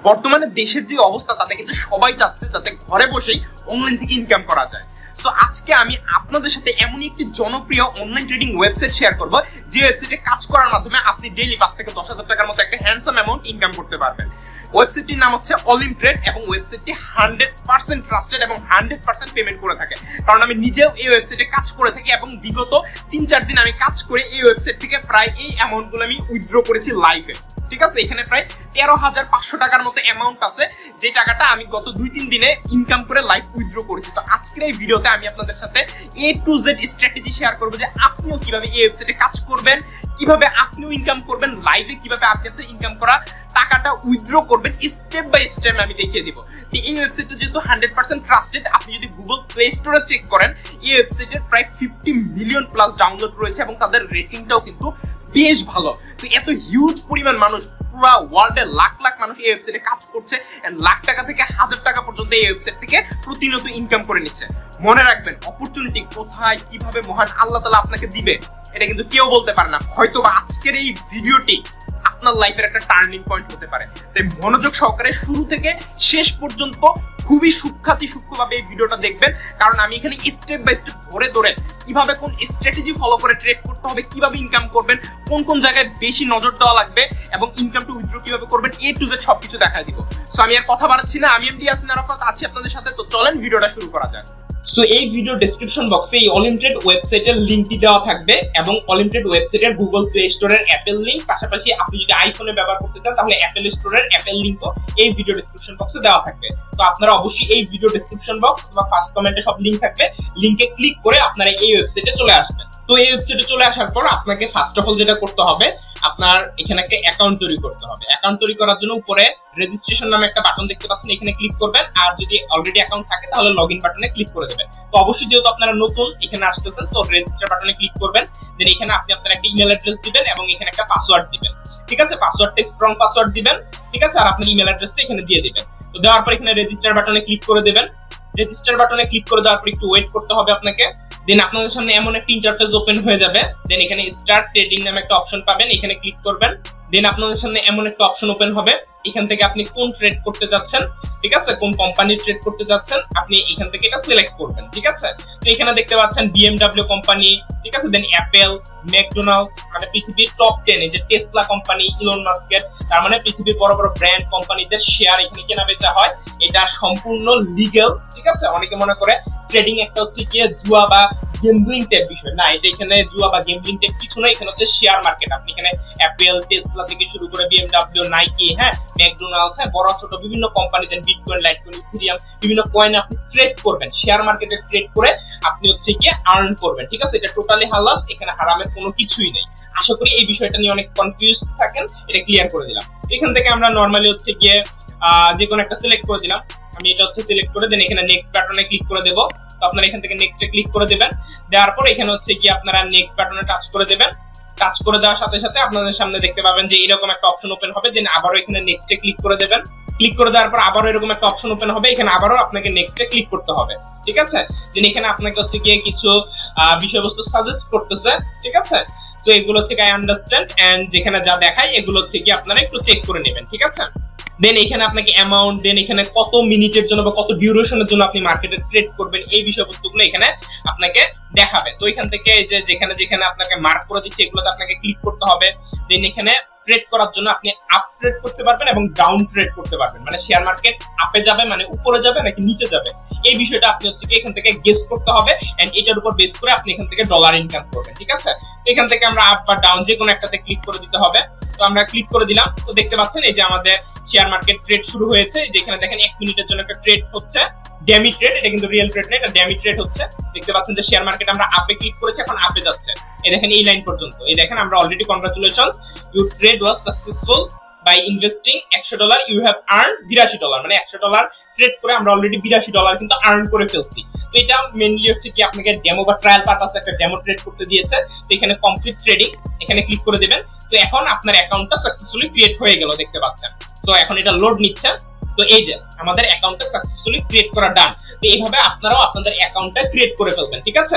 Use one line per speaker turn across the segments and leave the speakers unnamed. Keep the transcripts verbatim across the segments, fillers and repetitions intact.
বর্তমানে দেশের যে অবস্থা তাতে কিন্তু সবাই চাচ্ছে যাতে ঘরে বসেই অনলাইন থেকে ইনকাম করা যায়। সো আজকে আমি আপনাদের সাথে এমনই একটি জনপ্রিয় অনলাইন ট্রেডিং ওয়েবসাইট শেয়ার করব যে ওয়েবসাইটে কাজ করার মাধ্যমে আপনি ডেইলি পাঁচ থেকে দশ হাজার টাকার মতো একটা হ্যান্ডসাম অ্যামাউন্ট ইনকাম করতে পারবেন। ওয়েবসাইটটির নাম হচ্ছে Olymp এবং ওয়েবসাইটটি হান্ড্রেড পার্সেন্ট ট্রাস্টেড এবং হান্ড্রেড পার্সেন্ট পেমেন্ট করে থাকে, কারণ আমি নিজেও এই ওয়েবসাইটে কাজ করে থাকি এবং বিগত তিন চার দিন আমি কাজ করে এই ওয়েবসাইট থেকে প্রায় এই অ্যামাউন্টগুলো আমি উইথড্র করেছি লাইভে। ঠিক আছে, এখানে প্রায় তেরো হাজার পাঁচশো টাকার মতো অ্যামাউন্ট আছে, যে টাকাটা আমি গত দুই তিন দিনে ইনকাম করে লাইভ উইথড্র করেছি। তো আজকের এই ভিডিওতে আমি আপনাদের সাথে A to Z strategy share করবো যে আপনিও কিভাবে এই ওয়েবসাইটে কাজ করবেন, কিভাবে আপনিও ইনকাম করবেন লাইভে, কিভাবে আপনি আপনার ইনকাম করা টাকাটা উইথড্র করবেন, স্টেপ বাই স্টেপ আমি দেখিয়ে দিব। এই ওয়েবসাইটটা যেহেতু হান্ড্রেড পার্সেন্ট ট্রাস্টেড, আপনি যদি গুগল প্লে স্টোরে চেক করেন এই ওয়েবসাইটের প্রায় ফিফটি মিলিয়ন প্লাস ডাউনলোড রয়েছে এবং তাদের রেটিংটাও কিন্তু বেশ ভালো। তো এত হিউজ পরিমাণ মানুষ, পুরো ওয়ার্ল্ডে লাখ লাখ মানুষ এই ওয়েবসাইটে কাজ করছে এন্ড লাখ টাকা থেকে হাজার টাকা পর্যন্ত এই ওয়েবসাইট থেকে প্রতিনিয়ত ইনকাম করে নিচ্ছে। মনে রাখবেন, অপরচুনিটি কোথায় কিভাবে মহান আল্লাহ তাআলা আপনাকে দিবে এটা কিন্তু কেউ বলতে পারে না। হয়তো বা আজকের এই ভিডিওটি আপনার লাইফের একটা টার্নিং পয়েন্ট হতে পারে। তাই মনোযোগ সহকারে শুরু থেকে শেষ পর্যন্ত খুবই সূক্ষ্মাতি সূক্ষ্মভাবে এই ভিডিওটা দেখবেন, কারণ আমি এখানে স্টেপ বাই স্টেপ ধরে ধরে কিভাবে কোন স্ট্র্যাটেজি ফলো করে ট্রেড করতে হবে, কিভাবে ইনকাম করবেন, কোন কোন জায়গায় বেশি নজর দেওয়া লাগবে এবং ইনকাম টু উইথড্র কিভাবে করবেন, এ টু জেড সবকিছু দেখাই দিব। সো আমি আর কথা বাড়াচ্ছি না, আমি এমডি ইয়াসিন আরাফাত আছি আপনাদের সাথে। তো চলেন ভিডিওটা শুরু করা যাক। সো এই ভিডিও ডেসক্রিপশন বক্সে এই Olymp ওয়েবসাইটের লিংকটি দেওয়া থাকবে এবং Olymp ওয়েবসাইটের গুগল প্লে স্টোরের অ্যাপেল লিংক, পাশাপাশি আপনি যদি আইফোনে ব্যবহার করতে চান তাহলে অ্যাপেল স্টোরের অ্যাপেল লিংকও এই ভিডিও ডেসক্রিপশন বক্সে দেওয়া থাকবে। তো আপনারা অবশ্যই এই ভিডিও ডেসক্রিপশন বক্স অথবা ফার্স্ট কমেন্টে সব লিংক থাকবে, লিংকে ক্লিক করে আপনারা এই ওয়েবসাইটে চলে আসবেন। তো এই ওয়েবসাইটে চলে আসার পর আপনাকে ফার্স্ট অফ অল যেটা করতে হবে, আপনার এখানে একটা অ্যাকাউন্ট তৈরি করতে হবে। অ্যাকাউন্ট তৈরি করার জন্য উপরে রেজিস্ট্রেশন নামে একটা বাটন দেখতে পাচ্ছেন, এখানে ক্লিক করবেন। আর যদি অলরেডি অ্যাকাউন্ট থাকে তাহলে লগইন বাটনে ক্লিক করে দেবেন। তো অবশ্যই যেহেতু আপনারা নতুন এখানে আসতেছেন, তো রেজিস্টার বাটনে ক্লিক করবেন। দেন এখানে আপনি আপনার একটা ইমেল অ্যাড্রেস দিবেন এবং এখানে একটা পাসওয়ার্ড দিবেন। ঠিক আছে, পাসওয়ার্ডটা স্ট্রং পাসওয়ার্ড দিবেন। ঠিক আছে, আর আপনার ইমেল অ্যাড্রেসটা এখানে দিয়ে দিবেন। তো দেওয়ার পর এখানে রেজিস্টার বাটনে ক্লিক করে দেবেন। রেজিস্টার বাটনে ক্লিক করে দেওয়ার পর একটু ওয়েট করতে হবে আপনাকে। দেন আপনাদের সামনে এমন একটা ইন্টারফেস ওপেন হয়ে যাবে। দেন এখানে স্টার্ট ট্রেডিং নামে একটা অপশন পাবেন, এখানে ক্লিক করবেন। দেন আপনাদের সামনে এমন একটা অপশন ওপেন হবে, এখান থেকে আপনি কোন ট্রেড করতে যাচ্ছেন, ঠিক আছে, কোন কোম্পানির ট্রেড করতে যাচ্ছেন আপনি এখান থেকে এটা সিলেক্ট করবেন। ঠিক আছে, তো এখানে দেখতে পাচ্ছেন বিএমডব্লিউ কোম্পানি, ঠিক আছে, দেন অ্যাপেল, ম্যাকডোনাল্ডস, মানে পৃথিবীর টপ টেন, এই যে টেসলা কোম্পানি, ইলন মাস্কের, তার মানে পৃথিবীর বড় বড় ব্র্যান্ড কোম্পানিদের শেয়ার এখানে কেনা বেচা হয়। এটা সম্পূর্ণ লিগ্যাল। ঠিক আছে, অনেকে মনে করে ট্রেডিং একটা হচ্ছে কি জুয়া বা গেমব্লিং টাইপ বিষয়, না, এটা এখানে জুয়া বা গেমব্লিং টাইপ কিছু না। এখানে হচ্ছে শেয়ার মার্কেট। আপনি এখানে অ্যাপেল, টেসলা থেকে শুরু করে বিএমডব্লিউ, নাইকি, হ্যাঁ, ম্যাকডোনাল্ডস, হ্যাঁ, বড় ছোট বিভিন্ন company, then bitcoin, litecoin, ethereum, বিভিন্ন কয়েন আপনি ট্রেড করবেন। শেয়ার মার্কেটে ট্রেড করে আপনি হচ্ছে কি আর্ন করবেন। ঠিক আছে, এটা টোটালি হালাল, এখানে হারামের কোনো কিছুই নেই। আশা করি এই বিষয়টা নিয়ে অনেক কনফিউজ থাকেন, এটা ক্লিয়ার করে দিলাম। এখান থেকে আমরা নরমালি হচ্ছে গিয়ে যে কোনো একটা সিলেক্ট করে দিলাম। আমি এটা হচ্ছে সিলেক্ট করে দেন এখানে নেক্সট বাটনে ক্লিক করে দেব। তো আপনারা এখান থেকে নেক্সটে ক্লিক করে দেবেন। দেওয়ার পর এখানে হচ্ছে কি আপনারা নেক্সট বাটনে টাচ করে দেবেন। টাচ করে দেওয়ার সাথে সাথে আপনাদের সামনে দেখতে পাবেন যে এরকম একটা অপশন ওপেন হবে। দেন আবারও এখানে নেক্সটে ক্লিক করে দেবেন। ক্লিক করে দেওয়ার পর আবারও এরকম একটা অপশন ওপেন হবে, এখানে আবারও আপনাকে নেক্সটে ক্লিক করতে হবে। ঠিক আছে, দেন এখানে আপনাকে হচ্ছে গিয়ে কিছু বিষয়বস্তু সাজেস্ট করতেছে। ঠিক আছে, সো এগুলো হচ্ছে আই আন্ডারস্ট্যান্ড এন্ড যেখানে যা দেখায় এগুলো হচ্ছে কি আপনারা একটু চেক করে নেবেন। ঠিক আছে, দেন এখানে আপনাকে অ্যামাউন্ট, দেন এখানে কত মিনিটের জন্য বা কত ডিউরেশনের জন্য আপনি মার্কেটে ট্রেড করবেন, এই বিষয়বস্তুগুলো এখানে আপনাকে দেখাবে। তো এখান থেকে এই যে যেখানে যেখানে আপনাকে মার্ক করে দিচ্ছে এগুলোতে আপনাকে ক্লিক করতে হবে। দেন এখানে ট্রেড করার জন্য আপনি আপ ট্রেড করতে পারবেন এবং ডাউন ট্রেড করতে পারবেন, মানে শেয়ার মার্কেট আপে যাবে মানে উপরে যাবে নাকি নিচে যাবে, এই বিষয়টা আপনি হচ্ছে কি এখান থেকে গেস করতে হবে এন্ড এটার উপর বেস করে আপনি এখান থেকে ডলার ইনকাম করবেন। ঠিক আছে, তো এখান থেকে আমরা আপ বা ডাউন যে কোনো একটাতে ক্লিক করে দিতে হবে। তো আমরা ক্লিক করে দিলাম। তো দেখতে পাচ্ছেন এই যে আমাদের শেয়ার মার্কেট ট্রেড শুরু হয়েছে। যেখানে দেখেন এক মিনিটের জন্য একটা ট্রেড হচ্ছে, ড্যামি ট্রেড, এটা কিন্তু রিয়েল ট্রেড না, এটা ড্যামি ট্রেড হচ্ছে। দেখতে পাচ্ছেন যে শেয়ার মার্কেট আমরা আপে ক্লিক করেছি, এখন আপে যাচ্ছে। এই দেখেন এই লাইন পর্যন্ত, এই দেখেন আমরা already congratulations, you trade was successful by investing একশো ডলার, ইউ হ্যাভ আর্ন বিরাশি ডলার, মানে একশো ডলার ট্রেড করে আমরা অলরেডি বিরাশি ডলার কিন্তু আর্ন করে ফেলছি। তো এটা মেইনলি হচ্ছে কি আপনাকে ডেমো বা ট্রায়াল পারপাসে একটা ডেমো ট্রেড করতে দিয়েছে। তো এখানে কমপ্লিট ট্রেডিং এখানে ক্লিক করে দিবেন। তো এখন আপনার অ্যাকাউন্টটা সাকসেসফুলি ক্রিয়েট হয়ে গেল, দেখতে পাচ্ছেন। তো এখন এটা লোড নিচ্ছে। তো এই যে আমাদের অ্যাকাউন্টটা সাকসেসফুলি ক্রিয়েট করা ডান। তো এইভাবে আপনারাও আপনাদের অ্যাকাউন্টটা ক্রিয়েট করে ফেলবেন। ঠিক আছে, তো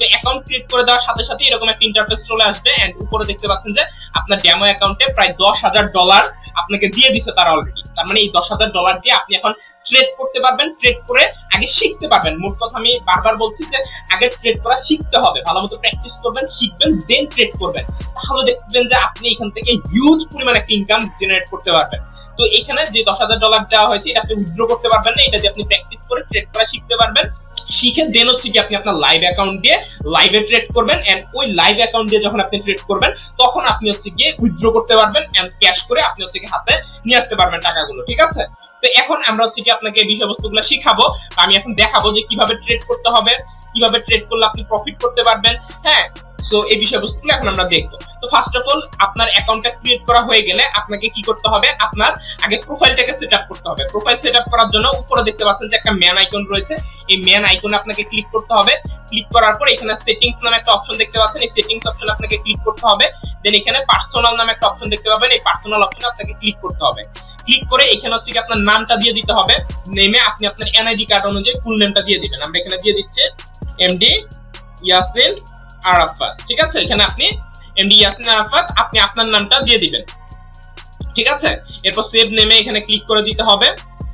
তো অ্যাকাউন্ট ক্রিয়েট করে দেওয়ার সাথে সাথে এরকম একটা ইন্টারফেস চলে আসবে এন্ড উপরে দেখতে পাচ্ছেন যে আপনার ডেমো অ্যাকাউন্টে প্রায় দশ হাজার ডলার আপনাকে দিয়ে দিছে তারা অলরেডি। তার মানে এই দশ হাজার ডলার দিয়ে আপনি এখন ট্রেড করতে পারবেন, ট্রেড করে আগে শিখতে পারবেন। মোট কথা আমি বারবার বলছি যে আগে ট্রেড করা শিখতে হবে, ভালো মতো প্র্যাকটিস করবেন, শিখবেন, দেন ট্রেড করবেন। তাহলে দেখবেন যে আপনি এখান থেকে হিউজ পরিমাণ একটা ইনকাম জেনারেট করতে পারবেন। তো এখানে যে দশ হাজার ডলার দেওয়া হয়েছে এটা আপনি উইথড্র করতে পারবেন না, এটা দিয়ে আপনি প্র্যাকটিস করে ট্রেড করা শিখতে পারবেন। শিখে দেন হচ্ছে কি আপনি আপনার লাইভ অ্যাকাউন্ট দিয়ে লাইভে ট্রেড করবেন এন্ড ওই লাইভ অ্যাকাউন্ট দিয়ে যখন আপনি ট্রেড করবেন তখন আপনি হচ্ছে গিয়ে উইথড্র করতে পারবেন এন্ড ক্যাশ করে আপনি হচ্ছে কি হাতে নিয়ে আসতে পারবেন টাকাগুলো, ঠিক আছে? তো এখন আমরা হচ্ছে কি আপনাকে এই বিষয়বস্তুগুলো শিখাবো, আমি এখন দেখাবো যে কিভাবে ট্রেড করতে হবে, কিভাবে ট্রেড করলে আপনি প্রফিট করতে পারবেন। হ্যাঁ, সো এই বিষয়বস্তুগুলো এখন আমরা দেখবো। তো ফার্স্ট অফ অল আপনার অ্যাকাউন্টটা ক্রিয়েট করা হয়ে গেলে আপনাকে কি করতে হবে, আপনার আগে প্রোফাইলটাকে সেট আপ করতে হবে। প্রোফাইল সেট আপ করার জন্য উপরে দেখতে পাচ্ছেন যে একটা ম্যান আইকন রয়েছে, এই ম্যান আইকনে আপনাকে ক্লিক করতে হবে। ক্লিক করার পর এখানে সেটিংস নামে একটা অপশন দেখতে পাচ্ছেন, এই সেটিংস অপশন আপনাকে ক্লিক করতে হবে। দেন এখানে পার্সোনাল নামে একটা অপশন দেখতে পাবেন, এই পার্সোনাল অপশনে আপনাকে ক্লিক করতে হবে। ক্লিক করে এখানে হচ্ছে কি আপনার নামটা দিয়ে দিতে হবে। নেমে আপনি আপনার এনআইডি কার্ড অনুযায়ী ফুল নেমটা দিয়ে দিবেন। আমরা এখানে দিয়ে দিচ্ছি এমডি ইয়াসিন আরাফাত, ঠিক আছে? এখানে আপনি এমডি ইয়াসিন আরাফাত আপনি আপনার নামটা দিয়ে দিবেন, ঠিক আছে? এরপর সেভ নেমে এখানে ক্লিক করে দিতে হবে।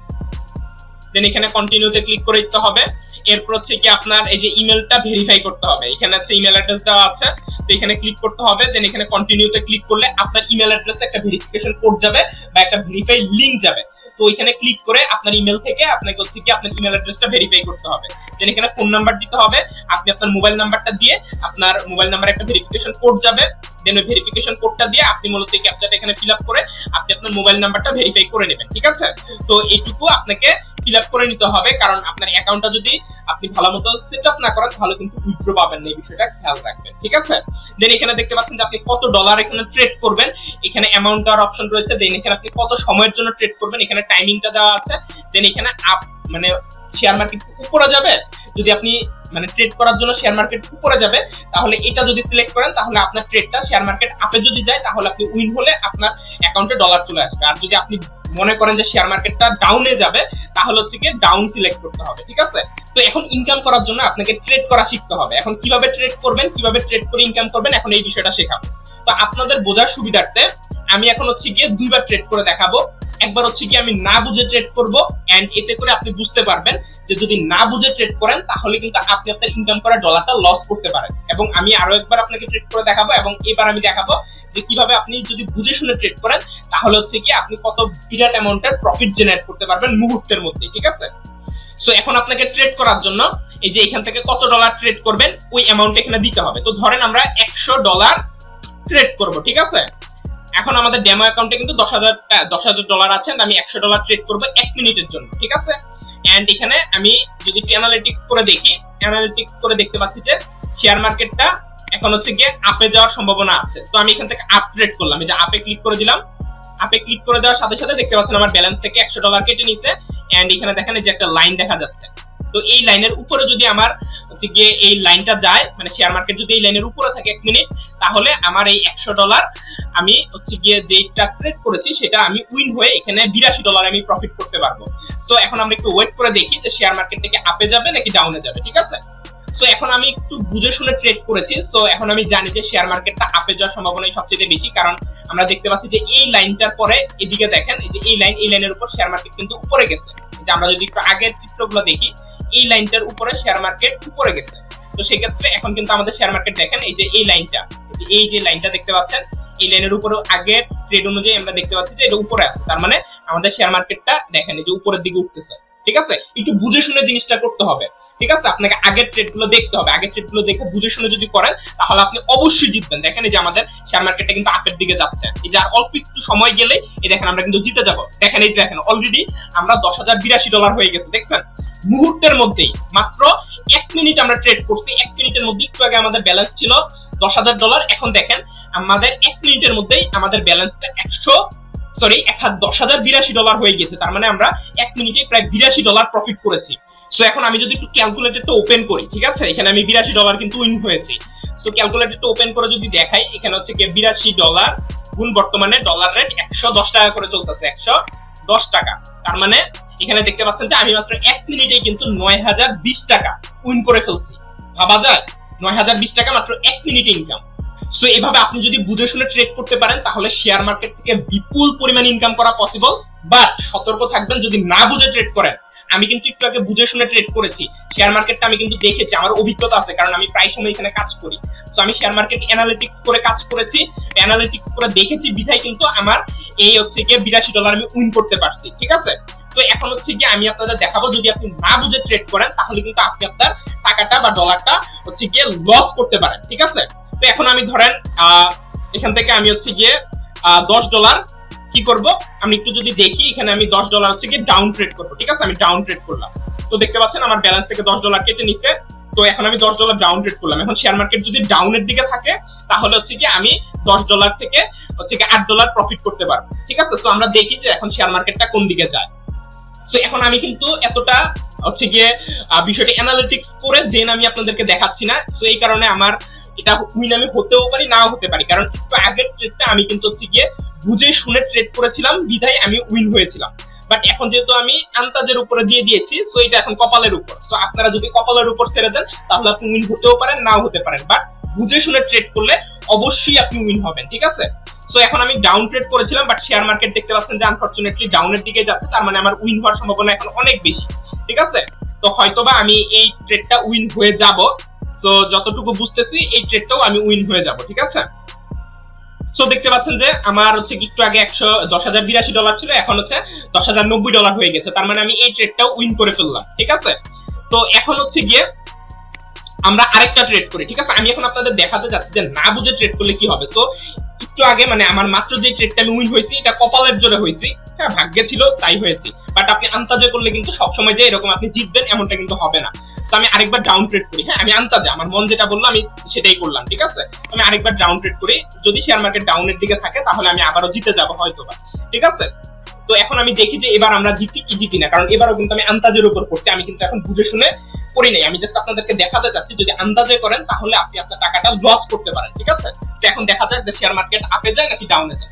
দেন এখানে কন্টিনিউতে ক্লিক করে দিতে হবে। এরপর হচ্ছে কি আপনার এই যে ইমেলটা ভেরিফাই করতে হবে, এখানে হচ্ছে ইমেল অ্যাড্রেস দেওয়া আছে, তো এখানে ক্লিক করতে হবে। দেন এখানে কন্টিনিউতে ক্লিক করলে আপনার ইমেল অ্যাড্রেসে একটা ভেরিফিকেশন কোড যাবে বা একটা ভেরিফাই লিংক যাবে। তো এখানে ক্লিক করে আপনার ইমেল থেকে আপনাকে হচ্ছে কি আপনার ইমেল অ্যাড্রেসটা ভেরিফাই করতে হবে। দেন এখানে ফোন নাম্বার দিতে হবে, আপনি আপনার মোবাইল নাম্বারটা দিয়ে আপনার মোবাইল নাম্বারে একটা ভেরিফিকেশন কোড যাবে। দেন ওই ভেরিফিকেশন কোডটা দিয়ে আপনি মূলত এই ক্যাপচাটা এখানে ফিল আপ করে আপনি আপনার মোবাইল নাম্বারটা ভেরিফাই করে নেবেন, ঠিক আছে? তো এইটুকু আপনাকে ফিল আপ করে নিতে হবে, কারণ আপনার অ্যাকাউন্টটা যদি আপনি ভালো মতো সেট আপ না করেন তাহলে কিন্তু উইথড্র পাবেন না, এই বিষয়টা খেয়াল রাখবেন, ঠিক আছে? দেন এখানে দেখতে পাচ্ছেন যে আপনি কত ডলার এখানে ট্রেড করবেন, এখানে অ্যামাউন্ট দেওয়ার অপশন রয়েছে। দেন এখানে আপনি কত সময়ের জন্য ট্রেড করবেন, এখানে টাইমিংটা দেওয়া আছে। দেন এখানে আপ মানে শেয়ার মার্কেট উপরে যাবে, যদি আপনি মানে ট্রেড করার জন্য শেয়ার মার্কেট উপরে যাবে তাহলে এটা যদি সিলেক্ট করেন তাহলে আপনার ট্রেডটা শেয়ার মার্কেট আপে যদি যায় তাহলে আপনি উইন হলে আপনার অ্যাকাউন্টে ডলার চলে আসবে। আর যদি আপনি মনে করেন যে শেয়ার মার্কেটটা ডাউনে যাবে তাহলে হচ্ছে কি ডাউন সিলেক্ট করতে হবে, ঠিক আছে? তো এখন ইনকাম করার জন্য আপনাকে ট্রেড করা শিখতে হবে। এখন কিভাবে ট্রেড করবেন, কিভাবে ট্রেড করে ইনকাম করবেন, এখন এই বিষয়টা শেখাবো। তো আপনাদের বোঝার সুবিধার্থে আমি এখন হচ্ছে গিয়ে দুইবার ট্রেড করে দেখাবো। একবার হচ্ছে কি আমি না বুঝে ট্রেড করব এন্ড এতে করে আপনি বুঝতে পারবেন যে যদি না বুঝে ট্রেড করেন তাহলে কিন্তু আপনি আপনার ইনকাম করা ডলারটা লস করতে পারেন। এবং আমি আরো একবার আপনাকে ট্রেড করে দেখাবো এবং এবার আমি দেখাবো যে কিভাবে আপনি যদি বুঝে শুনে ট্রেড করেন তাহলে হচ্ছে কি আপনি কত বিরাট অ্যামাউন্টের প্রফিট জেনারেট করতে পারবেন মুহূর্তের মধ্যে, ঠিক আছে? সো এখন আপনাকে ট্রেড করার জন্য এই যে এখান থেকে কত ডলার ট্রেড করবেন ওই অ্যামাউন্ট এখানে দিতে হবে। তো ধরেন আমরা একশো ডলার ট্রেড করব, ঠিক আছে? এখন আমাদের ডেমো অ্যাকাউন্টে কিন্তু দশ হাজার দশ হাজার ডলার আছে, আমি একশো ডলার ট্রেড করবো এক মিনিটের জন্য, ঠিক আছে? এন্ড এখানে আমি যদি অ্যানালিটিক্স করে দেখি, অ্যানালিটিক্স করে দেখতে পাচ্ছি যে শেয়ার মার্কেটটা এখন হচ্ছে গিয়ে আপে যাওয়ার সম্ভাবনা আছে। তো আমি এখান থেকে আপ ট্রেড করলাম, এই যে আপে ক্লিক করে দিলাম। আপে ক্লিক করে দেওয়ার সাথে সাথে দেখতে পাচ্ছেন আমার ব্যালেন্স থেকে একশো ডলার কেটে নিছে এন্ড এখানে দেখেন যে একটা লাইন দেখা যাচ্ছে। তো এই লাইনের উপরে যদি আমার হচ্ছে গিয়ে এই লাইনটা যায়, মানে শেয়ার মার্কেট যদি এই লাইনের উপরে থাকে এক মিনিট, তাহলে আমার এই একশো ডলার আমি হচ্ছে গিয়ে যেটা ট্রেড করেছি সেটা আমি উইন হয়ে এখানে বিরাশি ডলার আমি প্রফিট করতে পারবো। সো এখন আমরা একটু ওয়েট করে দেখি যে শেয়ার মার্কেট থেকে আপে যাবে নাকি ডাউনে যাবে, ঠিক আছে? সো এখন আমি একটু বুঝে শুনে ট্রেড করেছি। সো এখন আমি জানি যে শেয়ার মার্কেটটা আপে যাওয়ার সম্ভাবনাই সবচেয়ে বেশি, কারণ আমরা দেখতে পাচ্ছি যে এই লাইনটার পরে এদিকে দেখেন এই যে এই লাইন, এই লাইনের উপর শেয়ার মার্কেট কিন্তু উপরে গেছে। যে আমরা যদি একটু আগের চিত্রগুলো দেখি, এই লাইনটার উপরে শেয়ার মার্কেট উপরে গেছে। তো সেই ক্ষেত্রে এখন কিন্তু আমাদের শেয়ার মার্কেট দেখেন এই যে এই লাইনটা, এই যে লাইনটা দেখতে পাচ্ছেন, এই লাইনের উপরে আগের ট্রেড অনুযায়ী আমরা দেখতে পাচ্ছি যে এটা উপরে আছে। তার মানে আমাদের শেয়ার মার্কেটটা দেখেন এই যে উপরের দিকে উঠতেছে, ঠিক আছে? একটু বুঝে শুনে জিনিসটা করতে হবে, ঠিক আছে? আপনাকে আগের ট্রেড গুলো দেখতে হবে, আগের ট্রেড গুলো দেখে বুঝে শুনে যদি করেন তাহলে আপনি অবশ্যই জিতবেন। দেখেন এই যে আমাদের শেয়ার মার্কেটটা কিন্তু আপের দিকে যাচ্ছে, এই যে আর অল্প একটু সময় গেলে এই দেখেন আমরা কিন্তু জিতে যাব। দেখেন এই দেখেন অলরেডি আমরা দশ হাজার বিরাশি ডলার হয়ে গেছে, দেখছেন? মুহূর্তের মধ্যেই মাত্র এক মিনিট আমরা ট্রেড করছি। এক মিনিটের মধ্যে একটু আগে আমাদের ব্যালেন্স ছিল দশ হাজার ডলার, এখন দেখেন আমাদের এক মিনিটের মধ্যেই আমাদের ব্যালেন্সটা একশো সরি এক দশ হাজার বিরাশি ডলার হয়ে গেছে। তার মানে আমরা এক মিনিটে প্রায় বিরাশি ডলার প্রফিট করেছি। সো এখন আমি যদি একটু ক্যালকুলেটরটা ওপেন করি, ঠিক আছে? এখানে আমি বিরাশি ডলার কিন্তু উইন হয়েছি। সো ক্যালকুলেটরটা ওপেন করে যদি দেখাই, এখানে হচ্ছে কি বিরাশি ডলার গুণ বর্তমানে ডলার রেট একশো দশ টাকা করে চলতেছে, একশো দশ টাকা। তার মানে এখানে দেখতে পাচ্ছেন যে আমি মাত্র এক মিনিটে কিন্তু নয় হাজার বিশ টাকা উইন করে ফেলছি। ভাবা যায়? নয় হাজার বিশ টাকা মাত্র এক মিনিটে ইনকাম। সো এভাবে আপনি যদি বুঝে শুনে ট্রেড করতে পারেন তাহলে শেয়ার মার্কেট থেকে বিপুল পরিমাণ ইনকাম করা পসিবল। বাট সতর্ক থাকবেন যদি না বুঝে ট্রেড করেন। আমি কিন্তু একটু আগে বুঝে শুনে ট্রেড করেছি, শেয়ার মার্কেটটা আমি কিন্তু দেখেছি, আমার অভিজ্ঞতা আছে, কারণ আমি প্রায় সময় এখানে কাজ করি। সো আমি শেয়ার মার্কেট অ্যানালিটিক্স করে কাজ করেছি, অ্যানালিটিক্স করে দেখেছি বিধায় কিন্তু আমার এই হচ্ছে গিয়ে বিরাশি ডলার আমি উইন করতে পারছি, ঠিক আছে। তো এখন হচ্ছে গিয়ে আমি আপনাদের দেখাবো যদি আপনি না বুঝে ট্রেড করেন তাহলে কিন্তু আপনি আপনার টাকাটা বা ডলারটা হচ্ছে গিয়ে লস করতে পারেন, ঠিক আছে। তো এখন আমি ধরেন আহ এখান থেকে আমি হচ্ছে গিয়ে আহ দশ ডলার কি করব, আমি একটু যদি দেখি এখানে আমি দশ ডলার হচ্ছে গিয়ে ডাউন ট্রেড করবো, ঠিক আছে। আমি ডাউন ট্রেড করলাম, তো দেখতে পাচ্ছেন আমার ব্যালেন্স থেকে দশ ডলার কেটে নিছে। তো এখন আমি দশ ডলার ডাউন ট্রেড করলাম। এখন শেয়ার মার্কেট যদি ডাউনের দিকে থাকে তাহলে হচ্ছে কি আমি দশ ডলার থেকে হচ্ছে কি আট ডলার প্রফিট করতে পারবো, ঠিক আছে। সো আমরা দেখি যে এখন শেয়ার মার্কেটটা কোন দিকে যায়। সো এখন আমি কিন্তু এতটা হচ্ছে গিয়ে বিষয়টা অ্যানালিটিক্স করে দেন আমি আপনাদেরকে দেখাচ্ছি না। সো এই কারণে আমার এটা উইন আমি হতেও পারি নাও হতে পারি, কারণ একটু আগের ট্রেডটা আমি কিন্তু হচ্ছে গিয়ে বুঝে শুনে ট্রেড করেছিলাম বিধায় আমি উইন হয়েছিলাম। বাট এখন যেহেতু আমি আন্তাজের উপরে দিয়ে দিয়েছি, সো এটা এখন কপালের উপর। সো আপনারা যদি কপালের উপর ছেড়ে দেন তাহলে আপনি উইন হতেও পারেন নাও হতে পারেন, বাট বুঝে শুনে ট্রেড করলে অবশ্যই আপনি উইন হবেন, ঠিক আছে। সো এখন আমি ডাউন ট্রেড করেছিলাম, বাট শেয়ার মার্কেট দেখতে পাচ্ছেন যে আনফরচুনেটলি ডাউনের দিকে যাচ্ছে, তার মানে আমার উইন হওয়ার সম্ভাবনা এখন অনেক বেশি, ঠিক আছে। তো হয়তোবা আমি এই ট্রেডটা উইন হয়ে যাব। সো যতটুকু বুঝতেছি এই ট্রেডটাও আমি উইন হয়ে যাব, ঠিক আছে। সো দেখতে পাচ্ছেন যে আমার হচ্ছে একটু আগে একশো দশ হাজার বিরাশি ডলার ছিল, এখন হচ্ছে দশ হাজার নব্বই ডলার হয়ে গেছে, তার মানে আমি এই ট্রেডটাও উইন করে ফেললাম, ঠিক আছে। তো এখন হচ্ছে গিয়ে আমরা আরেকটা ট্রেড করি, ঠিক আছে। আমি এখন আপনাদের দেখাতে যাচ্ছি যে না বুঝে ট্রেড করলে কি হবে। সো একটু আগে মানে আমার মাত্র যে ট্রেডটা আমি উইন হয়েছি এটা কপালের জোরে হয়েছি, হ্যাঁ ভাগ্যে ছিল তাই হয়েছি। বাট আপনি আন্তাজে করলে কিন্তু সবসময় যে এরকম আপনি জিতবেন এমনটা কিন্তু হবে না। সো আমি আরেকবার ডাউন ট্রেড করি, হ্যাঁ আমি আন্তাজে আমার মন যেটা বললো আমি সেটাই করলাম, ঠিক আছে। আমি আরেকবার ডাউন ট্রেড করি, যদি শেয়ার মার্কেট ডাউনের দিকে থাকে তাহলে আমি আবারও জিতে যাবো হয়তোবা, ঠিক আছে। তো এখন আমি দেখি যে এবার আমরা জিতি কি জিতি না, কারণ এবারও কিন্তু আমি আন্তাজের উপর করছি, আমি কিন্তু এখন বুঝে শুনে করি নাই। আমি জাস্ট আপনাদেরকে দেখাতে চাচ্ছি যদি আন্দাজে করেন তাহলে আপনি আপনার টাকাটা লস করতে পারেন, ঠিক আছে। তো এখন দেখা যাক যে শেয়ার মার্কেট আপে যায় নাকি ডাউনে যায়।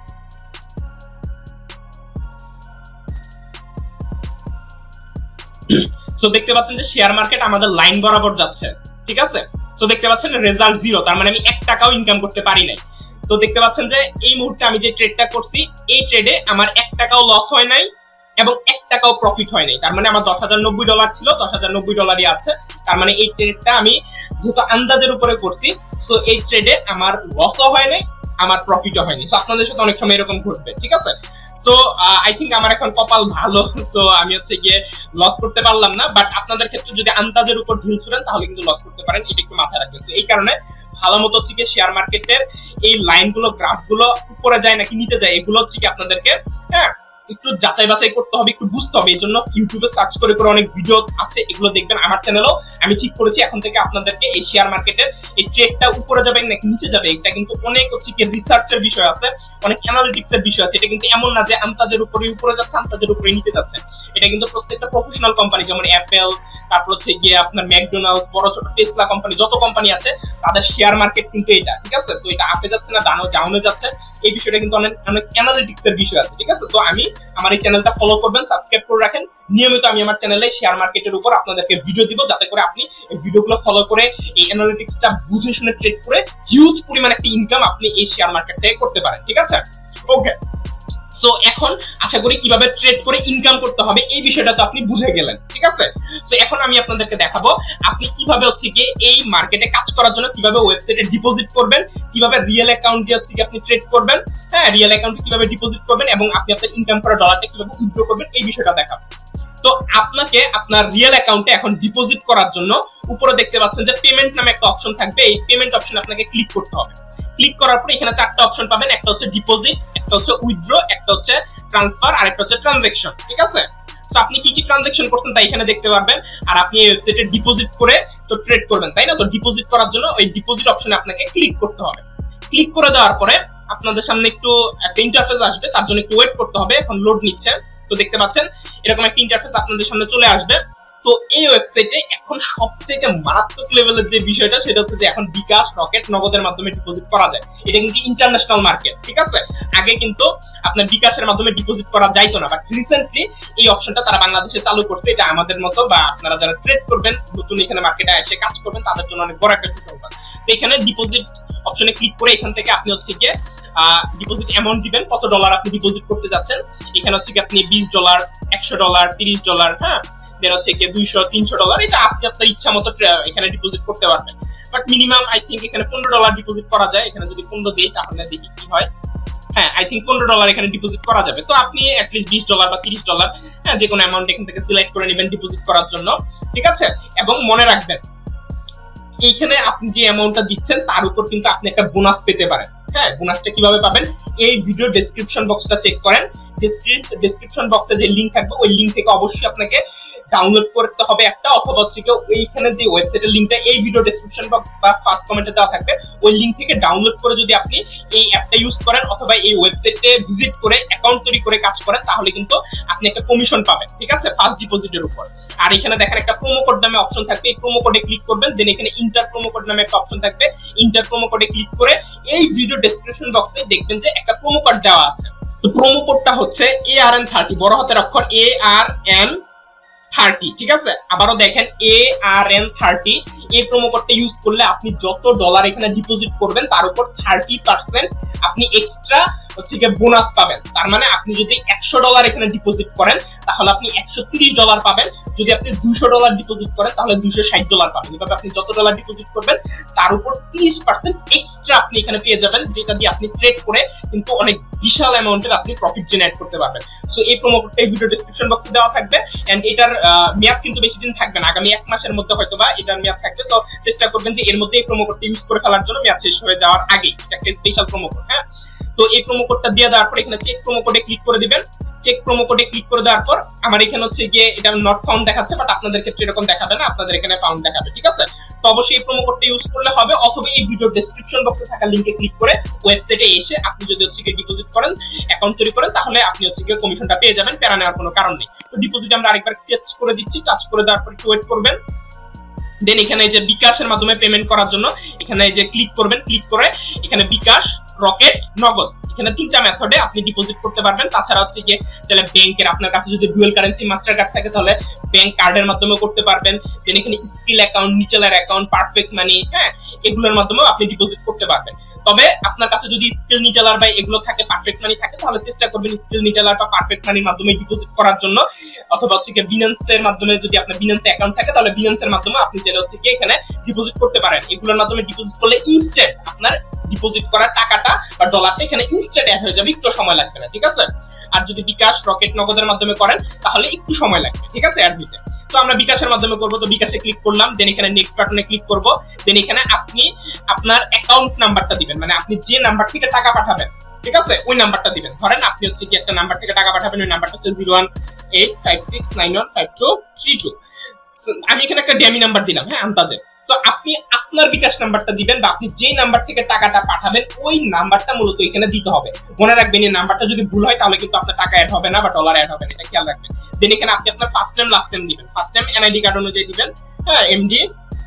সো দেখতে পাচ্ছেন যে শেয়ার মার্কেট আমাদের লাইন বরাবর যাচ্ছে, ঠিক আছে। সো দেখতে পাচ্ছেন রেজাল্ট জিরো, তার মানে আমি এক টাকাও ইনকাম করতে পারি নাই। তো দেখতে পাচ্ছেন যে এই মুহূর্তে আমি যে ট্রেডটা করছি এই ট্রেডে আমার এক টাকাও লস হয় নাই এবং এক টাকাও প্রফিট হয় নাই, তার মানে আমার দশ হাজার নব্বই ডলার ছিল, দশ হাজার নব্বই ডলারই আছে। তার মানে এই ট্রেডটা আমি যেহেতু আন্দাজের উপরে করছি, সো এই ট্রেডে আমার লসও হয় নাই আমার প্রফিটও হয়নি। সো আপনাদের সাথে অনেক সময় এরকম ঘটবে, ঠিক আছে। সো আই থিঙ্ক আমার এখন কপাল ভালো, সো আমি হচ্ছে গিয়ে লস করতে পারলাম না। বাট আপনাদের ক্ষেত্রে যদি আন্দাজের উপর ঢিল ছুড়েন তাহলে কিন্তু লস করতে পারেন, এটা একটু মাথায় রাখবেন। তো এই কারণে ভালো মতো হচ্ছে গিয়ে শেয়ার মার্কেটের এই লাইনগুলো গ্রাফগুলো উপরে যায় নাকি নিচে যায় এগুলো হচ্ছে কি আপনাদেরকে হ্যাঁ একটু যাচাই বাছাই করতে হবে, একটু বুঝতে হবে। এই জন্য ইউটিউবে সার্চ করে করে অনেক ভিডিও আছে, এগুলো দেখবেন। আমার চ্যানেলেও আমি ঠিক করেছি এখন থেকে আপনাদেরকে এই শেয়ার মার্কেটের এই ট্রেডটা উপরে যাবে নাকি নিচে যাবে এটা কিন্তু অনেক হচ্ছে কি রিসার্চের বিষয় আছে, অনেক অ্যানালিটিক্সের বিষয় আছে। এটা কিন্তু এমন না যে আন্তাজের উপরে উপরে যাচ্ছে আন্তাজের উপরে নিচে যাচ্ছে। এটা কিন্তু প্রত্যেকটা প্রফেশনাল কোম্পানি যেমন অ্যাপেল, তারপর হচ্ছে গিয়ে আপনার ম্যাকডোনাল্ডস, বড় ছোট টেসলা কোম্পানি, যত কোম্পানি আছে তাদের শেয়ার মার্কেট কিন্তু এটা, ঠিক আছে। তো এটা আপে যাচ্ছে না ডাউনে ডাউনে যাচ্ছে, এই বিষয়টা কিন্তু অনেক অনেক অ্যানালিটিক্সের বিষয় আছে, ঠিক আছে। তো আমি আমার এই চ্যানেলটা ফলো করবেন, সাবস্ক্রাইব করে রাখেন। নিয়মিত আমি আমার চ্যানেলে শেয়ার মার্কেটের উপর আপনাদেরকে ভিডিও দিব, যাতে করে আপনি এই ভিডিওগুলো ফলো করে এই অ্যানালিটিক্সটা বুঝে শুনে ট্রেড করে হিউজ পরিমাণ একটা ইনকাম আপনি এই শেয়ার মার্কেট থেকে করতে পারেন, ঠিক আছে। ওকে, সো এখন আশা করি কিভাবে ট্রেড করে ইনকাম করতে হবে এই বিষয়টা তো আপনি বুঝে গেলেন, ঠিক আছে। সো এখন আমি আপনাদেরকে দেখাবো আপনি কিভাবে হচ্ছে গিয়ে এই মার্কেটে কাজ করার জন্য কিভাবে ওয়েবসাইটে ডিপোজিট করবেন, কিভাবে রিয়েল অ্যাকাউন্ট দিয়ে হচ্ছে আপনি ট্রেড করবেন, হ্যাঁ রিয়েল অ্যাকাউন্টে কিভাবে ডিপোজিট করবেন এবং আপনি আপনার ইনকাম করা ডলারটা কিভাবে উইথড্র করবেন এই বিষয়টা দেখাবো। তো আপনাকে আপনার রিয়েল অ্যাকাউন্টে এখন ডিপোজিট করার জন্য উপরে দেখতে পাচ্ছেন যে পেমেন্ট নামে একটা অপশন থাকবে, এই পেমেন্ট অপশনে আপনাকে ক্লিক করতে হবে। ক্লিক করার পরে এখানে চারটা অপশন পাবেন, একটা হচ্ছে ডিপোজিট, একটা হচ্ছে উইথড্র, একটা হচ্ছে ট্রান্সফার আর একটা হচ্ছে ট্রানজাকশন, ঠিক আছে। সো আপনি কি কি ট্রানজাকশন করছেন তাই এখানে দেখতে পারবেন, আর আপনি এই ওয়েবসাইটে ডিপোজিট করে তো ট্রেড করবেন, তাই না। তো ডিপোজিট করার জন্য ওই ডিপোজিট অপশনে আপনাকে ক্লিক করতে হবে। ক্লিক করে দেওয়ার পরে আপনাদের সামনে একটু একটা ইন্টারফেস আসবে, তার জন্য একটু ওয়েট করতে হবে, এখন লোড নিচ্ছে। তো দেখতে পাচ্ছেন এরকম একটা ইন্টারফেস আপনাদের সামনে চলে আসবে। তো এই ওয়েবসাইটে এখন সবচেয়ে মারাত্মক লেভেলের যে বিষয়টা সেটা হচ্ছে যে এখন বিকাশ, রকেট, নগদের মাধ্যমে ডিপোজিট করা যায়। এটা কিন্তু ইন্টারন্যাশনাল মার্কেট, ঠিক আছে? আগে কিন্তু আপনার বিকাশের মাধ্যমে ডিপোজিট করা যাইতো না, বাট রিসেন্টলি এই অপশনটা তারা বাংলাদেশে চালু করছে। এটা আমাদের মতো বা আপনারা যারা ট্রেড করবেন, নতুন এখানে মার্কেটে এসে কাজ করবেন, তাদের জন্য অনেক বড় একটা সুসংবাদ। তো এখানে ডিপোজিট অপশনে ক্লিক করে এখান থেকে আপনি হচ্ছে গিয়ে ডিপোজিট অ্যামাউন্ট দিবেন, কত ডলার আপনি ডিপোজিট করতে যাচ্ছেন। এখানে হচ্ছে কি আপনি বিশ ডলার, একশো ডলার, তিরিশ ডলার, হ্যাঁ, দেন হচ্ছে কি দুইশো, তিনশো ডলার, এটা আপনি আপনার ইচ্ছা মতো এখানে ডিপোজিট করতে পারবেন। বাট মিনিমাম আই থিঙ্ক এখানে পনেরো ডলার ডিপোজিট করা যায়। এখানে যদি পনেরো দেই তাহলে দেখি কি হয়। হ্যাঁ, আই থিঙ্ক পনেরো ডলার এখানে ডিপোজিট করা যাবে। তো আপনি অ্যাটলিস্ট বিশ ডলার বা তিরিশ ডলার, হ্যাঁ, যে কোনো অ্যামাউন্ট এখান থেকে সিলেক্ট করে নেবেন ডিপোজিট করার জন্য, ঠিক আছে? এবং মনে রাখবেন এইখানে আপনি যে অ্যামাউন্টটা দিচ্ছেন তার উপর কিন্তু আপনি একটা বোনাস পেতে পারেন। হ্যাঁ, বোনাসটা কিভাবে পাবেন? এই ভিডিও ডেসক্রিপশন বক্সটা চেক করেন। ডেসক্রিপশন বক্সে যে লিংক থাকবে ওই লিংক থেকে অবশ্যই আপনাকে ডাউনলোড করতে হবে একটা, অথবা হচ্ছে কি এইখানে যে ওয়েবসাইটের লিংকটা এই ভিডিও ডেসক্রিপশন বক্স বা ফার্স্ট কমেন্টে দেওয়া থাকবে ওই লিংক থেকে ডাউনলোড করে যদি আপনি এই অ্যাপটা ইউজ করেন অথবা এই ওয়েবসাইটে ভিজিট করে অ্যাকাউন্ট তৈরি করে কাজ করেন, তাহলে কিন্তু আপনি একটা কমিশন পাবেন, ঠিক আছে, ফার্স্ট ডিপোজিটের উপর। আর এখানে দেখেন একটা প্রোমো কোড নামে অপশন থাকবে, এই প্রোমো কোডে ক্লিক করবেন, দেন এখানে ইন্টার প্রোমো কোড নামে একটা অপশন থাকবে, ইন্টার প্রোমো কোডে ক্লিক করে এই ভিডিও ডেসক্রিপশন বক্সে দেখবেন যে একটা প্রোমো কোড দেওয়া আছে। তো প্রোমো কোডটা হচ্ছে এ আর এন থার্টি, বড় হাতের অক্ষর এ আর এন থার্টি, ঠিক আছে? আবারও দেখেন এ আর এন থার্টি, এই প্রোমো কোডটা ইউজ করলে আপনি যত ডলার এখানে ডিপোজিট করবেন তার উপর থার্টি পার্সেন্ট আপনি এক্সট্রা হচ্ছে গিয়ে বোনাস পাবেন। তার মানে আপনি যদি একশো ডলার এখানে ডিপোজিট করেন তাহলে আপনি একশো তিরিশ ডলার পাবেন, যদি আপনি দুইশো ডলার ডিপোজিট করেন তাহলে দুইশো ষাট ডলার পাবেন। এভাবে আপনি যত ডলার ডিপোজিট করবেন তার উপর তিরিশ পার্সেন্ট এক্সট্রা আপনি এখানে পেয়ে যাবেন, যেটা দিয়ে আপনি ট্রেড করে কিন্তু অনেক বিশাল অ্যামাউন্টের আপনি প্রফিট জেনারেট করতে পারবেন। সো এই প্রোমো কোডটা এই ভিডিও ডেসক্রিপশন বক্সে দেওয়া থাকবে, এন্ড এটার মেয়াদ কিন্তু বেশি দিন থাকবে না, আগামী এক মাসের মধ্যে হয়তো বা এটার মেয়াদ থাকবে। তো চেষ্টা করবেন যে এর মধ্যে এই প্রোমো কোডটা ইউজ করে ফেলার জন্য, মেয়াদ শেষ হয়ে যাওয়ার আগে। এটা একটা স্পেশাল প্রোমো কোড, হ্যাঁ। তো এই প্রোমো কোডটা দিয়ে দেওয়ার পর এখানে চেক প্রোমো কোডে ক্লিক করে দিবেন। চেক প্রোমো কোডে ক্লিক করে দেওয়ার পর আমার এখানে হচ্ছে গিয়ে এটা নট ফাউন্ড দেখাচ্ছে, বাট আপনাদের ক্ষেত্রে এরকম দেখাবে না, আপনাদের এখানে ফাউন্ড দেখাবে, ঠিক আছে? তো অবশ্যই এই প্রোমো কোডটা ইউজ করলে হবে, অথবা এই ভিডিও ডেসক্রিপশন বক্সে থাকা লিংকে ক্লিক করে ওয়েবসাইটে এসে আপনি যদি হচ্ছে গিয়ে ডিপোজিট করেন, অ্যাকাউন্ট তৈরি করেন, তাহলে আপনি হচ্ছে গিয়ে কমিশনটা পেয়ে যাবেন, প্যারা নেওয়ার কোনো কারণ নেই। তো ডিপোজিট আমরা আরেকবার টাচ করে দিচ্ছি, টাচ করে দেওয়ার পর একটু ওয়েট করবেন। দেন এখানে যে বিকাশের মাধ্যমে পেমেন্ট করার জন্য এখানে যে ক্লিক করবেন, ক্লিক করে এখানে বিকাশ, রকেট, নগদ, এখানে তিনটা মেথডে আপনি ডিপোজিট করতে পারবেন। তাছাড়া হচ্ছে গিয়ে তাহলে ব্যাংকের, আপনার কাছে যদি ডুয়াল কারেন্সি মাস্টার কার্ড থাকে তাহলে ব্যাংক কার্ডের মাধ্যমে করতে পারবেন। দেন এখানে skill account, Neteller account, perfect money, হ্যাঁ, এগুলোর মাধ্যমেও আপনি ডিপোজিট করতে পারবেন। তবে আপনার কাছে যদি স্কিল নিটেলার বা এগুলো থাকে, পারফেক্ট মানি থাকে, তাহলে চেষ্টা করবেন স্কিল নিটেলার বা পারফেক্ট মানির মাধ্যমে ডিপোজিট করার জন্য, অথবা হচ্ছে কি বিনান্সের মাধ্যমে, যদি আপনার বিনান্সে অ্যাকাউন্ট থাকে তাহলে বিনান্সের মাধ্যমে আপনি চাইলে হচ্ছে কি এখানে ডিপোজিট করতে পারেন। এগুলোর মাধ্যমে ডিপোজিট করলে ইনস্ট্যান্ট আপনার ডিপোজিট করা টাকাটা বা ডলারটা এখানে ইনস্ট্যান্ট অ্যাড হয়ে যাবে, একটু সময় লাগবে না, ঠিক আছে? আর যদি বিকাশ, রকেট, নগদের মাধ্যমে করেন তাহলে একটু সময় লাগবে, ঠিক আছে, অ্যাড হইতে। তো আমরা বিকাশের মাধ্যমে করব, তো বিকাশে ক্লিক করলাম, দেন এখানে নেক্সট বাটনে ক্লিক করব। দেন এখানে আপনি আপনার অ্যাকাউন্ট নাম্বারটা দিবেন, মানে আপনি যে নাম্বার থেকে টাকা পাঠাবেন, ঠিক আছে, ওই নাম্বারটা দিবেন। ধরেন আপনি হচ্ছে কি একটা নাম্বার থেকে টাকা পাঠাবেন, ওই নাম্বারটা হচ্ছে zero one eight five six nine one five two three two. আমি এখানে একটা ড্যামি নাম্বার দিলাম, হ্যাঁ, আন্দাজে। তো আপনি আপনার বিকাশ নাম্বারটা দিবেন, বা আপনি যে নাম্বার থেকে টাকাটা পাঠাবেন ওই নাম্বারটা মূলত এখানে দিতে হবে। মনে রাখবেন এই নাম্বারটা যদি ভুল হয় তাহলে কিন্তু আপনার টাকা অ্যাড হবে না বা ডলার অ্যাড হবে না, এটা খেয়াল রাখবেন। দেন এখানে আপনি আপনার ফার্স্ট নেম, লাস্ট নেম দিবেন। ফার্স্ট নেম এনআইডি কার্ড অনুযায়ী দিবেন, হ্যাঁ, এমডি।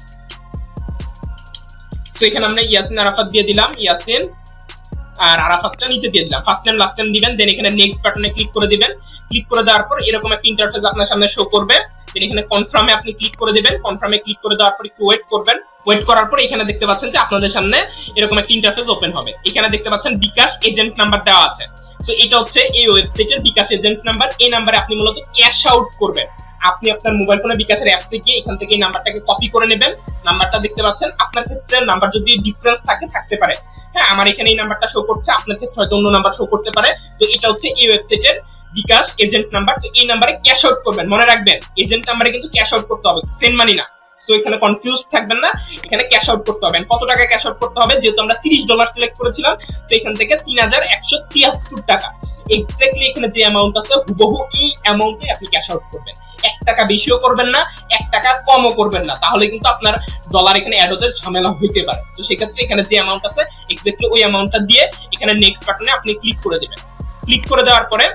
তো এখানে আমরা ইয়াসিন আরাফাত দিয়ে দিলাম, ইয়াসিন, আর আরাফাতটা নিচে দিয়ে দিলাম। ফার্স্ট নেম, লাস্ট নেম দিবেন, দেন এখানে নেক্সট বাটনে ক্লিক করে দিবেন। ক্লিক করে দেওয়ার পর এরকম একটা ইন্টারফেস আপনার সামনে শো করবে। দেন এখানে কনফার্মে আপনি ক্লিক করে দিবেন। কনফার্মে ক্লিক করে দেওয়ার পর একটু ওয়েট করবেন। ওয়েট করার পর এখানে দেখতে পাচ্ছেন যে আপনাদের সামনে এরকম একটা ইন্টারফেস ওপেন হবে। এখানে দেখতে পাচ্ছেন বিকাশ এজেন্ট নাম্বার দেওয়া আছে। সো এটা হচ্ছে এই ওয়েবসাইটের বিকাশ এজেন্ট নাম্বার। এই নাম্বারে আপনি মূলত ক্যাশ আউট করবেন। আপনি আপনার মোবাইল ফোনে বিকাশের অ্যাপসে গিয়ে এখান থেকে এই নাম্বারটাকে কপি করে নেবেন। নাম্বারটা দেখতে পাচ্ছেন, আপনার ক্ষেত্রে নাম্বার যদি ডিফারেন্স থাকে থাকতে পারে, হ্যাঁ, আমার এখানে এই নাম্বারটা শো করছে, আপনার ক্ষেত্রে হয়তো অন্য নাম্বার শো করতে পারে। তো এটা হচ্ছে এই ওয়েবসাইটের বিকাশ এজেন্ট নাম্বার। তো এই নাম্বারে ক্যাশ আউট করবেন, মনে রাখবেন এজেন্ট নাম্বারে কিন্তু ক্যাশ আউট করতে হবে, সেন্ড মানি না। সো এখানে কনফিউজ থাকবেন না, এখানে ক্যাশ আউট করতে হবে। কত টাকা ক্যাশ আউট করতে হবে? যেহেতু আমরা তিরিশ ডলার সিলেক্ট করেছিলাম, তো এখান থেকে তিন হাজার একশো তিয়াত্তর টাকা এক্স্যাক্টলি এখানে যে অ্যামাউন্ট আছে হুবহু এই অ্যামাউন্টে আপনি ক্যাশ আউট করবেন। এক টাকা বেশিও করবেন না, এক টাকা কমও করবেন না, তাহলে কিন্তু আপনার ডলার এখানে অ্যাড হতে ঝামেলা হইতে পারে। তো সেক্ষেত্রে এখানে যে অ্যামাউন্ট আছে এক্স্যাক্টলি ওই অ্যামাউন্টটা দিয়ে এখানে নেক্সট বাটনে আপনি ক্লিক করে দিবেন। ক্লিক করে দেওয়ার পরে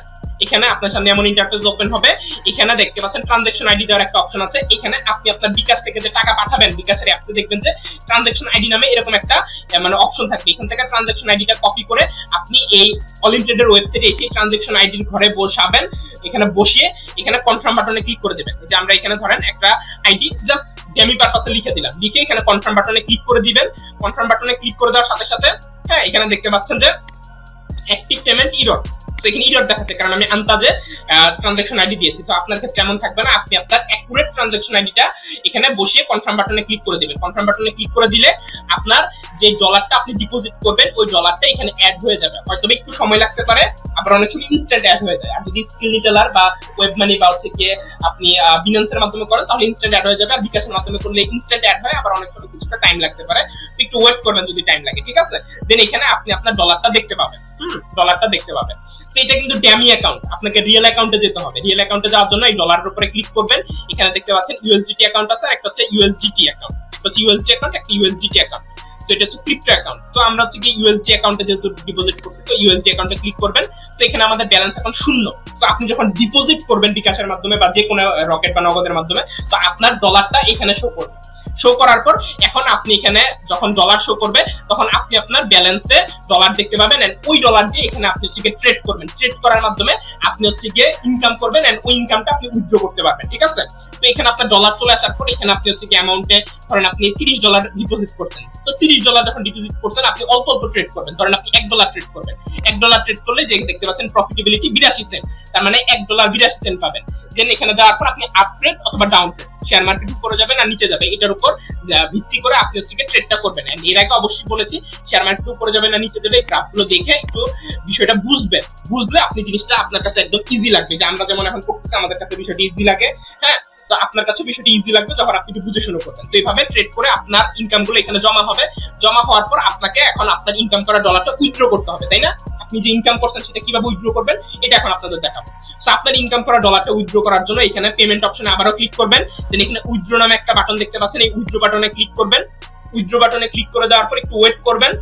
এখানে আপনার সামনে এমন ইন্টারফেস ওপেন হবে। এখানে দেখতে পাচ্ছেন ট্রানজাকশন আইডি দেওয়ার একটা অপশন আছে। এখানে আপনি আপনার বিকাশ থেকে যে টাকা পাঠাবেন, বিকাশের অ্যাপসে দেখবেন যে ট্রানজাকশন আইডি নামে এরকম একটা মানে অপশন থাকবে। এখান থেকে ট্রানজাকশন আইডিটা কপি করে আপনি এই অলিম্পেডের ওয়েবসাইটে এসে ট্রানজাকশন আইডির ঘরে বসাবেন। এখানে বসিয়ে এখানে কনফার্ম বাটনে ক্লিক করে দেবেন। যে আমরা এখানে ধরেন একটা আইডি জাস্ট ডেমি পারপাসে লিখে দিলাম, লিখে এখানে কনফার্ম বাটনে ক্লিক করে দিবেন। কনফার্ম বাটনে ক্লিক করে দেওয়ার সাথে সাথে হ্যাঁ এখানে দেখতে পাচ্ছেন যে অ্যাক্টিভ পেমেন্ট এরর। সো এখানে এরর দেখাচ্ছে কারণ আমি আন্দাজে ট্রানজাকশন আইডি দিয়েছি। তো আপনার ক্ষেত্রে এমন থাকবে না, আপনি আপনার অ্যাকুরেট ট্রানজাকশন আইডিটা এখানে বসিয়ে কনফার্ম বাটনে ক্লিক করে দিবেন। কনফার্ম বাটনে ক্লিক করে দিলে আপনার যে ডলারটা আপনি ডিপোজিট করবেন ওই ডলারটা এখানে অ্যাড হয়ে যাবে। হয়তো একটু সময় লাগতে পারে, আবার অনেক সময় ইনস্ট্যান্ট অ্যাড হয়ে যায়। আর যদি স্কিল রিটেলার বা ওয়েব মানি বা হচ্ছে কি আপনি বিনান্সের মাধ্যমে করেন তাহলে ইনস্ট্যান্ট অ্যাড হয়ে যাবে। আর বিকাশের মাধ্যমে করলে ইনস্ট্যান্ট অ্যাড হয়, আবার অনেক সময় কিছুটা টাইম লাগতে পারে। একটু ওয়েট করবেন যদি টাইম লাগে, ঠিক আছে। দেন এখানে আপনি আপনার ডলারটা দেখতে পাবেন। হুম ডলারটা দেখতে পাবেন। সো এটা কিন্তু ড্যামি অ্যাকাউন্ট, আপনাকে রিয়েল অ্যাকাউন্টে যেতে হবে। রিয়েল অ্যাকাউন্টে যাওয়ার জন্য এই ডলারের উপরে ক্লিক করবেন। এখানে দেখতে পাচ্ছেন ইউএসডিটি অ্যাকাউন্ট আছে, আর একটা হচ্ছে ইউএসডিটি অ্যাকাউন্ট। একটা হচ্ছে ইউএসডি অ্যাকাউন্ট, একটা ইউএসডিটি অ্যাকাউন্ট। সো এটা হচ্ছে ক্রিপ্টো অ্যাকাউন্ট। তো আমরা হচ্ছে কি ইউএসডি অ্যাকাউন্টে যেহেতু ডিপোজিট করছি, তো ইউএসডি অ্যাকাউন্টে ক্লিক করবেন। সো এখানে আমাদের ব্যালেন্স এখন শূন্য। সো আপনি যখন ডিপোজিট করবেন বিকাশের মাধ্যমে বা যে কোনো রকেট বা নগদের মাধ্যমে, তো আপনার ডলারটা এখানে শো করবে। শো করার পর এখন আপনি এখানে যখন ডলার শো করবে তখন আপনি আপনার ব্যালেন্সে ডলার দেখতে পাবেন। এন্ড ওই ডলার দিয়ে এখানে আপনি হচ্ছে গিয়ে ট্রেড করবেন। ট্রেড করার মাধ্যমে আপনি হচ্ছে গিয়ে ইনকাম করবেন এন্ড ওই ইনকামটা আপনি উইথড্র করতে পারবেন, ঠিক আছে। তো এখানে আপনার ডলার চলে আসার পর এখানে আপনি হচ্ছে কি অ্যামাউন্টে ধরেন আপনি তিরিশ ডলার ডিপোজিট করছেন। তো তিরিশ ডলার যখন ডিপোজিট করছেন আপনি অল্প অল্প ট্রেড করবেন। ধরেন আপনি এক ডলার ট্রেড করবেন। এক ডলার ট্রেড করলে যে দেখতে পাচ্ছেন প্রফিটেবিলিটি বিরাশি সেন্ট, তার মানে এক ডলার বিরাশি সেন্ট পাবেন। দেন এখানে দেওয়ার পর আপনি আপ ট্রেড অথবা ডাউন ট্রেড, শেয়ার মার্কেট উপরে যাবে না নিচে যাবে, এটার উপর ভিত্তি করে আপনি হচ্ছে কি ট্রেডটা করবেন। এন্ড এর আগে অবশ্যই বলেছি শেয়ার মার্কেট উপরে যাবে না নিচে যাবে, এই গ্রাফগুলো দেখে একটু বিষয়টা বুঝবেন। বুঝলে আপনি জিনিসটা আপনার কাছে একদম ইজি লাগবে। যে আমরা যেমন এখন করতেছি আমাদের কাছে বিষয়টা ইজি লাগে, হ্যাঁ, তো আপনার কাছে বিষয়টা ইজি লাগবে যখন আপনি একটু বুঝে শুনে করবেন। তো এইভাবে ট্রেড করে আপনার ইনকাম গুলো এখানে জমা হবে। জমা হওয়ার পর আপনাকে এখন আপনার ইনকাম করা ডলারটা উইথড্র করতে হবে, তাই না? আপনি যে ইনকাম করছেন সেটা কিভাবে উইথড্র করবেন এটা এখন আপনাদের দেখাবো। সো আপনার ইনকাম করা ডলারটা উইথড্র করার জন্য এখানে পেমেন্ট অপশনে আবারও ক্লিক করবেন। দেন এখানে উইথড্র নামে একটা বাটন দেখতে পাচ্ছেন, এই উইথড্র বাটনে ক্লিক করবেন। উইথড্র বাটনে ক্লিক করে দেওয়ার পর একটু ওয়েট করবেন।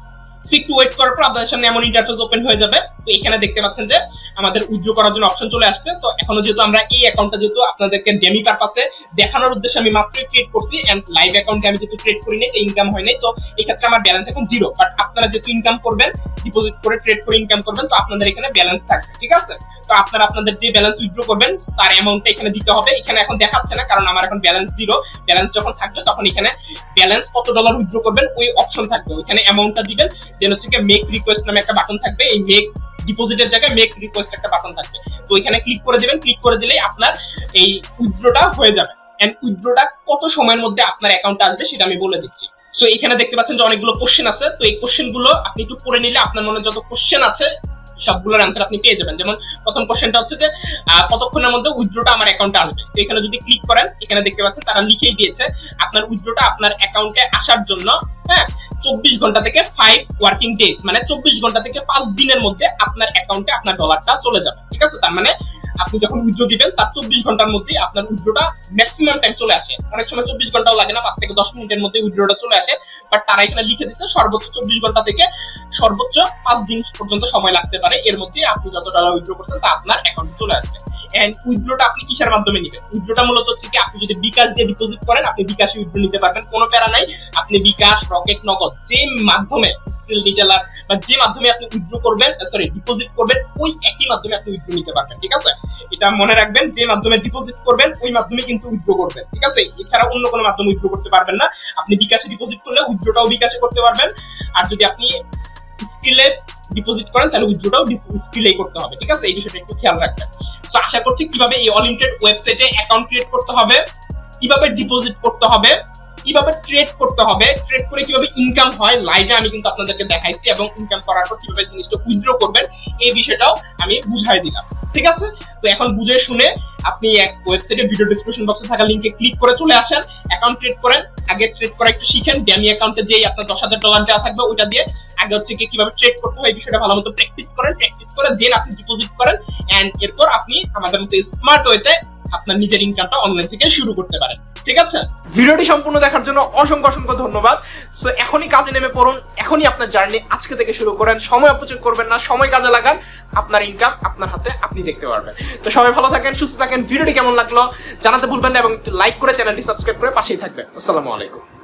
একটু ওয়েট করার পর আপনাদের সামনে এমন ইন্টারফেস ওপেন হয়ে যাবে। তো এখানে দেখতে পাচ্ছেন যে আমাদের উইথড্র করার জন্য অপশন চলে আসছে। তো এখনো যেহেতু আমরা এই অ্যাকাউন্টটা যেহেতু আপনাদেরকে ডেমি পারপাসে দেখানোর উদ্দেশ্যে আমি মাত্রই ক্রিয়েট করছি, এন্ড লাইভ অ্যাকাউন্টে আমি যেহেতু ট্রেড করি নাই, ইনকাম হয় নাই, তো এই ক্ষেত্রে আমার ব্যালেন্স এখন জিরো। বাট আপনারা যেহেতু ইনকাম করবেন, ডিপোজিট করে ট্রেড করে ইনকাম করবেন, তো আপনাদের এখানে ব্যালেন্স থাকবে, ঠিক আছে। তো আপনারা আপনাদের যে ব্যালেন্স উইথড্র করবেন তার অ্যামাউন্টটা এখানে দিতে হবে। এখানে এখন দেখাচ্ছে না কারণ আমার এখন ব্যালেন্স জিরো। ব্যালেন্স যখন থাকবে তখন এখানে ব্যালেন্স কত ডলার উইথড্র করবেন ওই অপশন থাকবে, ওইখানে অ্যামাউন্টটা দিবেন। দেন হচ্ছে কি মেক রিকোয়েস্ট নামে একটা বাটন থাকবে, এই মেক ডিপোজিটের জায়গায় মেক রিকোয়েস্ট একটা বাটন থাকবে। তো ওইখানে ক্লিক করে দিবেন। ক্লিক করে দিলেই আপনার এই উইথড্রটা হয়ে যাবে। এন্ড উইথড্রটা কত সময়ের মধ্যে আপনার অ্যাকাউন্টে আসবে সেটা আমি বলে দিচ্ছি। সো এখানে দেখতে পাচ্ছেন যে অনেকগুলো কোশ্চেন আছে। তো এই কোশ্চেন গুলো আপনি একটু পড়ে নিলে আপনার মনে যত কোশ্চেন আছে সবগুলোর অ্যান্সার আপনি পেয়ে যাবেন। যেমন প্রথম কোশ্চেনটা হচ্ছে যে কতক্ষণের মধ্যে উইথড্রটা আমার অ্যাকাউন্টে আসবে। তো এখানে যদি ক্লিক করেন এখানে দেখতে পাচ্ছেন তারা লিখেই দিয়েছে আপনার উইথড্রটা আপনার অ্যাকাউন্টে আসার জন্য হ্যাঁ চব্বিশ ঘন্টা থেকে ফাইভ ওয়ার্কিং ডেজ, মানে চব্বিশ ঘন্টা থেকে পাঁচ দিনের মধ্যে আপনার অ্যাকাউন্টে আপনার ডলারটা চলে যাবে, ঠিক আছে। তার মানে আপনি যখন উইথড্র দিবেন তার চব্বিশ ঘন্টার মধ্যে আপনার উইথড্রটা ম্যাক্সিমাম টাইম চলে আসে। অনেক সময় চব্বিশ ঘন্টাও লাগে না, পাঁচ থেকে দশ মিনিটের মধ্যে উইথড্রটা চলে আসে। বাট তারা এখানে লিখে দিচ্ছে সর্বোচ্চ চব্বিশ ঘন্টা থেকে সর্বোচ্চ পাঁচ দিন পর্যন্ত সময় লাগতে পারে। এর মধ্যে আপনি যত ডলার উইথড্র করছেন তা আপনার অ্যাকাউন্টে চলে আসবে। এন্ড উইথড্রটা আপনি কিসের মাধ্যমে নেবেন? উইথড্রটা মূলত হচ্ছে কি আপনি যদি বিকাশ দিয়ে ডিপোজিট করেন আপনি বিকাশে উইথড্র নিতে পারবেন, কোনো প্যারা নাই। আপনি বিকাশ, রকেট, নগদ যে মাধ্যমে স্কিল রিটেলার বা যে মাধ্যমে আপনি উইথড্র করবেন সরি ডিপোজিট করবেন ওই একই মাধ্যমে আপনি উইথড্র নিতে পারবেন, ঠিক আছে। এটা মনে রাখবেন, যে মাধ্যমে ডিপোজিট করবেন ওই মাধ্যমে কিন্তু উইথড্র করবেন, ঠিক আছে। এছাড়া অন্য কোনো মাধ্যমে উইথড্র করতে পারবেন না। আপনি বিকাশে ডিপোজিট করলে উইথড্রটাও বিকাশে করতে পারবেন, আর যদি আপনি স্কিলে ডিপোজিট করেন তাহলে উইথড্রটাও স্কিলেই করতে হবে, ঠিক আছে। এই বিষয়টা একটু খেয়াল রাখবেন। সো আশা করছি কিভাবে এই অলিম্প ওয়েবসাইটে অ্যাকাউন্ট ক্রিয়েট করতে হবে, কিভাবে ডিপোজিট করতে হবে, কিভাবে ট্রেড করতে হবে, ট্রেড করে কিভাবে ইনকাম হয় লাইভে আমি কিন্তু আপনাদেরকে দেখাইছি, এবং ইনকাম করার পর কিভাবে জিনিসটা উইথড্র করবেন এই বিষয়টাও আমি বুঝাই দিলাম, ঠিক আছে। তো এখন বুঝে শুনে আপনি এক ওয়েবসাইটে ভিডিও ডেসক্রিপশন বক্সে থাকা লিংকে ক্লিক করে চলে আসেন, অ্যাকাউন্ট ট্রেড করেন। আগে ট্রেড করা একটু শিখেন, ড্যামি অ্যাকাউন্টে যেই আপনার দশ হাজার ডলার দেওয়া থাকবে ওইটা দিয়ে আগে হচ্ছে কি কিভাবে ট্রেড করতে হয় এই বিষয়টা ভালো মতো প্র্যাকটিস করেন। প্র্যাকটিস করে দেন আপনি ডিপোজিট করেন, এন্ড এরপর আপনি আমাদের মতো স্মার্ট ওয়েতে আপনার নিজের ইনকামটা অনলাইন থেকে শুরু করতে পারেন। ঠিক আছে? ভিডিওটি সম্পূর্ণ দেখার জন্য অসংখ্য অসংখ্য ধন্যবাদ। সো এখনই কাজে নেমে পড়ুন, এখনই আপনার জার্নি আজকে থেকে শুরু করেন। সময় অপচয় করবেন না, সময় কাজে লাগান, আপনার ইনকাম আপনার হাতে আপনি দেখতে পারবেন। তো সবাই ভালো থাকেন, সুস্থ থাকেন। ভিডিওটি কেমন লাগলো জানাতে ভুলবেন না এবং একটু লাইক করে চ্যানেলটি সাবস্ক্রাইব করে পাশেই থাকবেন। আসসালামু আলাইকুম।